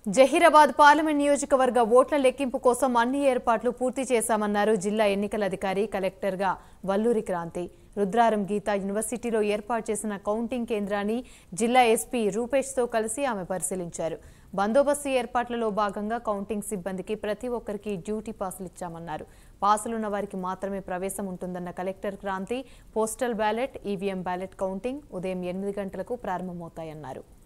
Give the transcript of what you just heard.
Zaheerabad parliament నియోజకవర్గ ఓట్ల లెక్కింపు కోసం అన్ని ఏర్పాట్లు పూర్తి చేశామన్నారు జిల్లా ఎన్నికల అధికారి కలెక్టర్గా వల్లూరి క్రాంతి. రుద్రారం గీతా యూనివర్సిటీలో ఏర్పాటు చేసిన కౌంటింగ్ కేంద్రాన్ని జిల్లా ఎస్పీ రూపేష్తో కలిసి ఆమె పరిశీలించారు. బందోబస్తు ఏర్పాట్లలో భాగంగా కౌంటింగ్ సిబ్బందికి ప్రతి ఒక్కరికి డ్యూటీ పాసులు ఇచ్చామన్నారు. పాసులున్న వారికి మాత్రమే ప్రవేశం ఉంటుందన్న collector Kranthi. Postal ballot, EVM ballot counting ఉదయం 8 గంటలకు ప్రారంభమవుతాయన్నారు.